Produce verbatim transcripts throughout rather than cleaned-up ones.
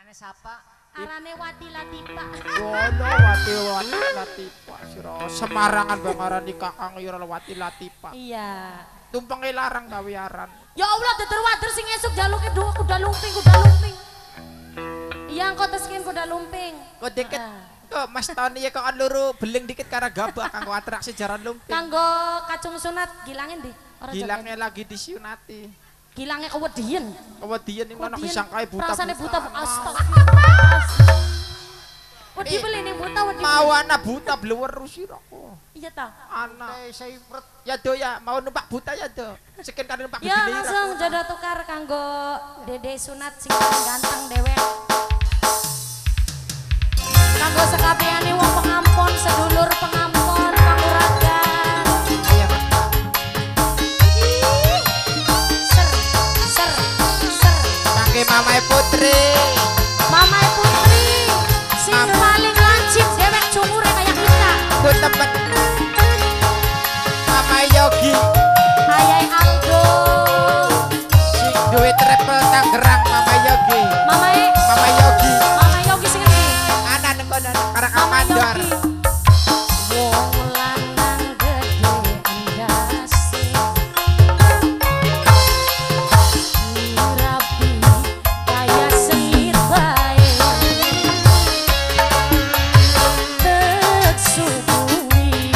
Arane sapa? Arane Wati Latifa. Wono Wati Wati Latifa sira semarangan bang arani kakang ya Wati Latifa. Iya. Tumpenge larang gawe aran. Ya Allah deter-wader sing esuk jaluke duwe kuda lumping, kuda lumping. Iya engko teskin kuda lumping. Kok dikit kok Mas Tony ya kok loro beling dikit karo gabah kanggo atraksi jaran lumping. Kanggo kacung sunat gilangin di. Ora Gilangnya lagi disunati. Gilangnya kewedian. Kewedian iki ana disangkae buta. Rasane buta astagfirullah. Wedi beli ning buta wedi. Mau anak buta blewer sira kok. Iya ta. Anak saipret. Ya do ya mau numpak buta ya do. Sekin kan numpak ya langsung jodoh tukar kanggo Dede sunat sing paling ganteng dewek. Kanggo sekabehane wong pengampon, sedulur pengampon, panguragan. Ayo Ser, ser, ser. kangge mamae putri. Mamae putri sing Mam. paling lancip dewek cungure kayak kita. Ku temen Mama Yogi Ayai Aldo. sing duwe triple Tangerang Mama Yogi. Mamae, Mama Yogi Mama Yogi sing ngendi? anak nang kono karang Mama Amandar. Yogi. Wong lanang gede andase. Rapi kaya sengit bae. Tek subuhi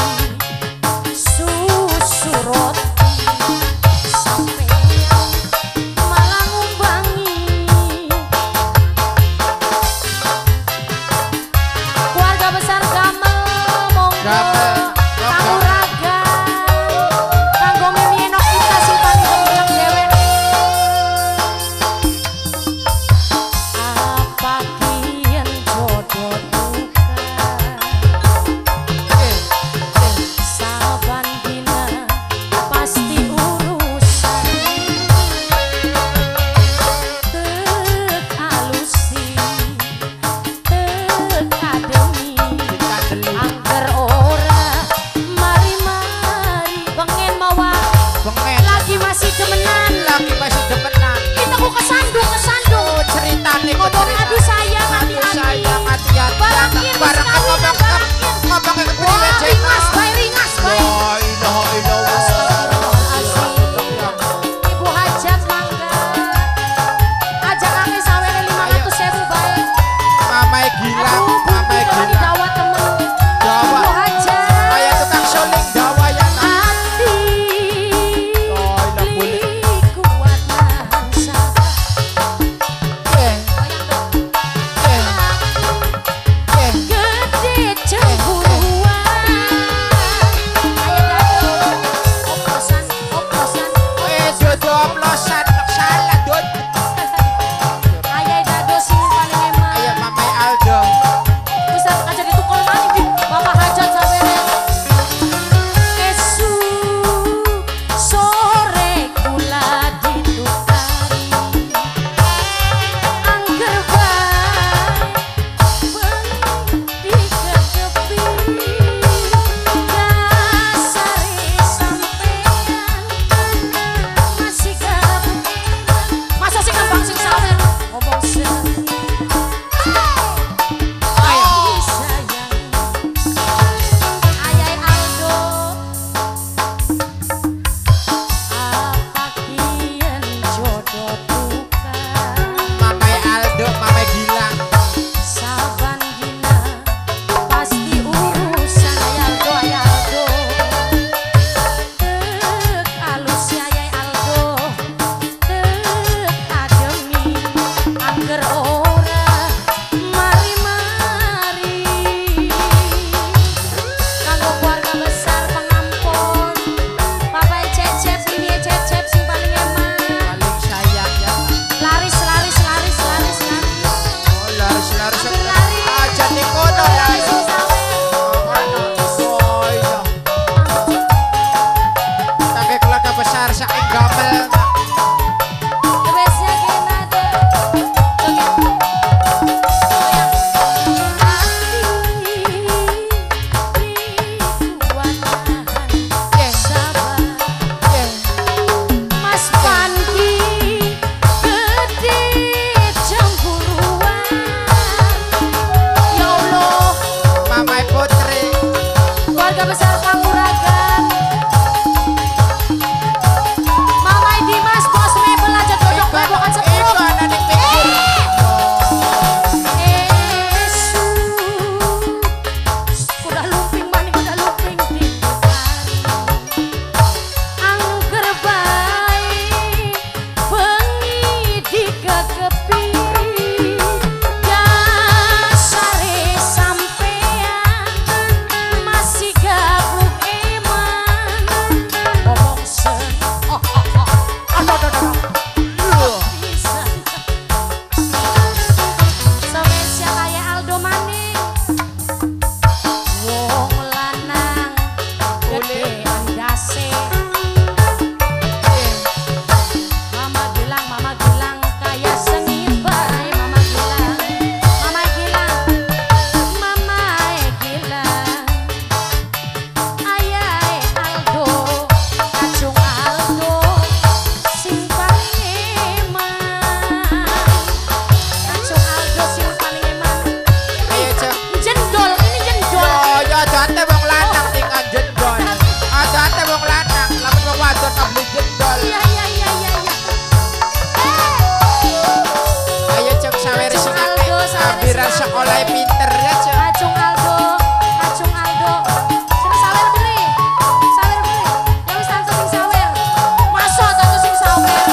mulai pinter ya cok. Acung Aldo, Acung Aldo. Sing sawer beli, sawer beli. Ya wis tante sing sawer. Masuk tante sing sawer.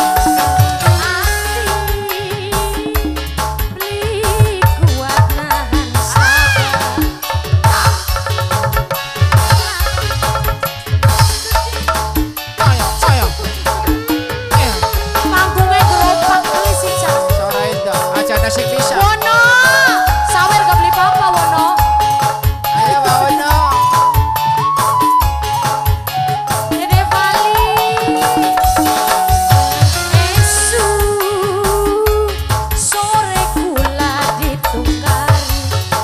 Ati beli kuat nahan sabar. Ayo, ayo. Eh, Panggungnya geropak beli sih cak. sore itu aja nasi bisa. Wono, sawer gak beli apa-apa Wono. Ayo bawa no. Dede Bali esu sore kula ditunggangi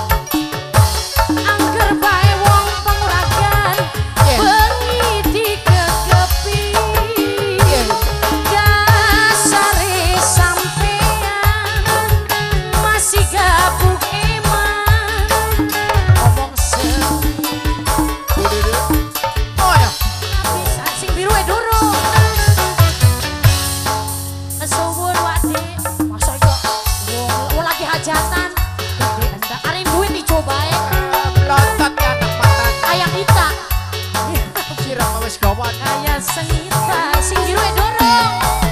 angger bae wong penguragan Yeah. bengi dikekepi Yeah. dasare sampean masih gabung eman ngomong sepi Oh ya. bisa sing biru e durung kesuwun wadi masa itu wong wong lagi hajatan gede endak arin duit dicoba ya Melotot ya anak mata. ayam ita Siram wis gawan. kayak sengita sing biru e durung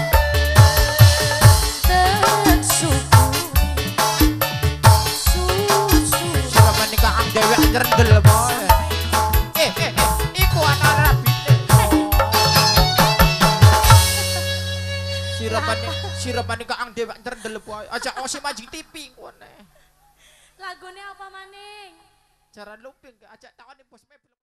tersukui susu Siram menikah ang dewe njerdel boy. Eh eh eh. Iku anak rabi. Siram menikah siram menikah ang dewe njerdel boy. Aja osi majing tipi ngene. lagunya apa maning Cara lumping aja takon bos mebel.